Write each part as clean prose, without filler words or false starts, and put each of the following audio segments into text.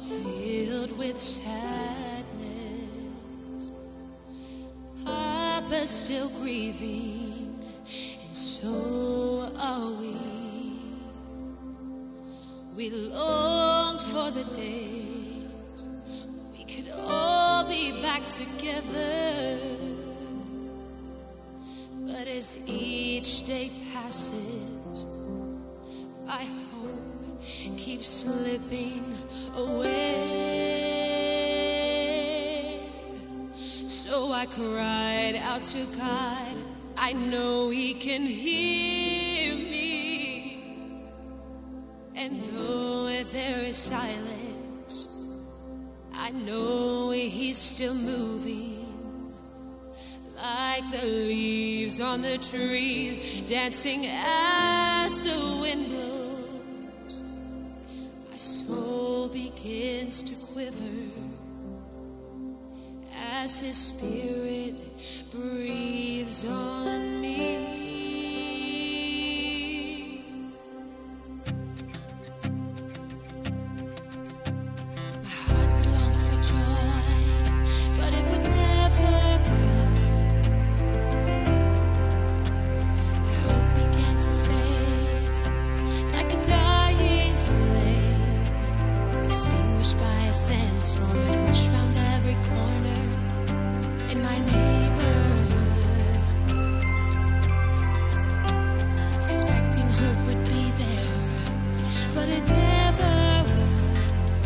filled with sadness. Papa's still grieving, and so are we. We long for the days we could all be back together. But as each day passes, I hope keeps slipping away. So I cried out to God, I know He can hear me. And though there is silence, I know He's still moving. Like the leaves on the trees, dancing as the wind blows. My soul begins to quiver as His Spirit breathes on me. My heart would long for joy, but it would never grow. My hope began to fade like a dying flame, extinguished by a sandstorm that rushed round every corner in my neighborhood. Expecting hope would be there, but it never would.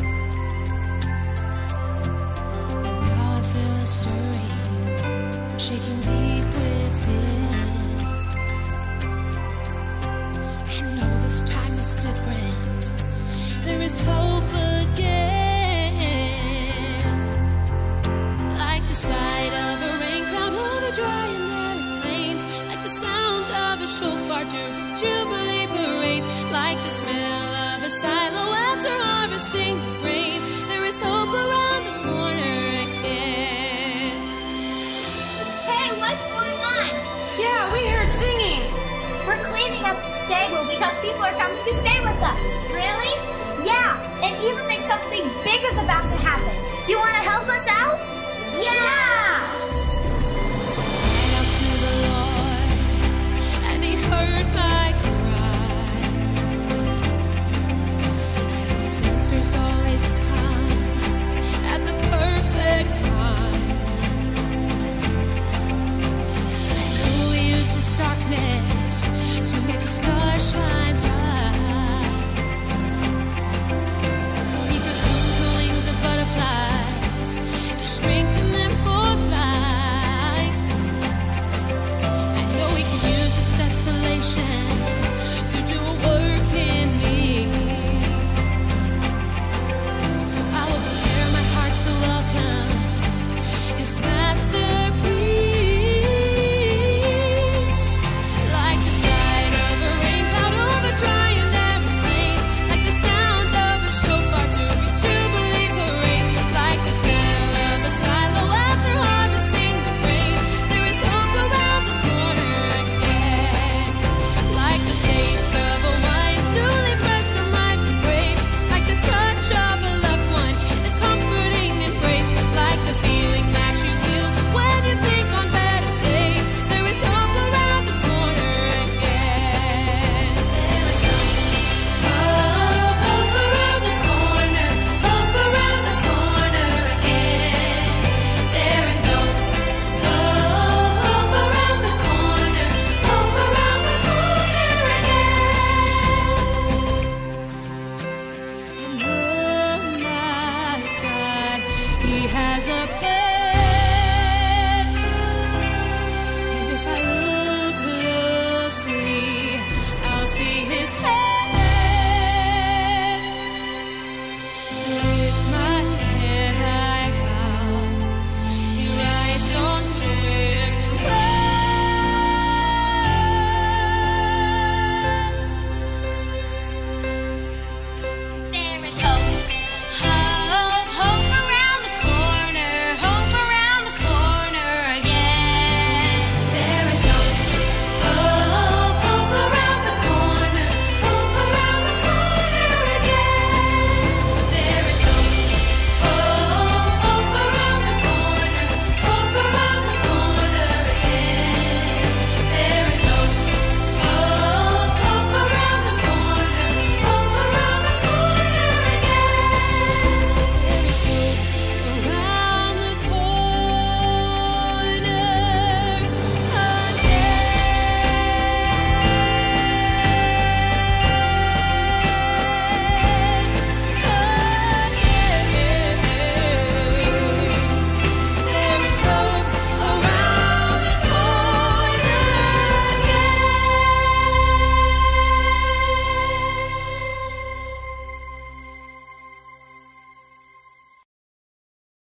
And now I feel a stirring, shaking deep within. And know this time is different. There is hope again. Like the sight of a rain cloud over dry and then it rains. Like the sound of a shofar during Jubilee parades. Like the smell of a silo after harvesting the grain. There is hope around the corner again. Hey, what's going on? Yeah, we heard singing. We're cleaning up the stable because people are coming to stay with us. Really? Yeah, and even think something big is about to happen. Do you want to help us out? Yeah! Cried out to the Lord, and He heard my cry. And His answers always come at the perfect time. I know He uses darkness to make a star shine bright. He cocoons the wings of butterflies to strengthen them for flight. I know He can use this desolation